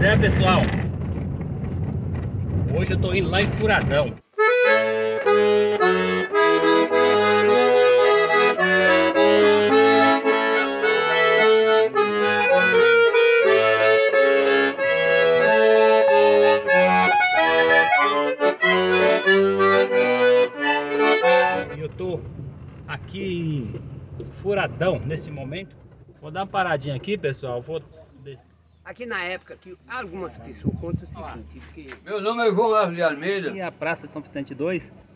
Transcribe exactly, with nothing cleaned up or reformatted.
é, pessoal, hoje eu tô indo lá em Furadão. E eu tô aqui em Furadão nesse momento. Vou dar uma paradinha aqui, pessoal. Vou descer. Aqui na época que algumas pessoas contam o seguinte, que Meu nome é João Alves de Almeida. Aqui é a Praça de São Vicente dois.